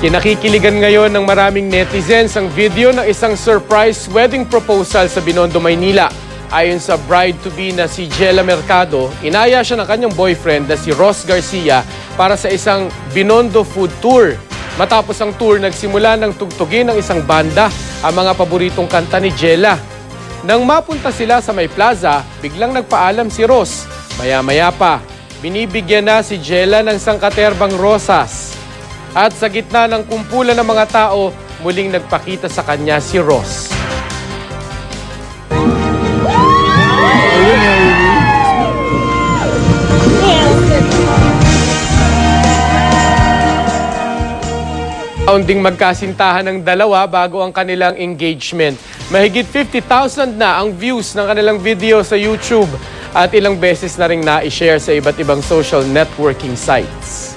Kinakikiligan ngayon ng maraming netizens ang video ng isang surprise wedding proposal sa Binondo, Maynila. Ayon sa bride-to-be na si Jella Mercado, inaya siya ng kanyang boyfriend na si Ross Garcia para sa isang Binondo food tour. Matapos ang tour, nagsimula ng tugtugin ng isang banda ang mga paboritong kanta ni Jella. Nang mapunta sila sa may plaza, biglang nagpaalam si Ross. Maya-maya pa, binibigyan na si Jella ng sangkaterbang rosas. At sa gitna ng kumpulan ng mga tao, muling nagpakita sa kanya si Ross. Kaunting magkasintahan ng dalawa bago ang kanilang engagement. Mahigit 50,000 na ang views ng kanilang video sa YouTube at ilang beses na ring na-share sa iba't ibang social networking sites.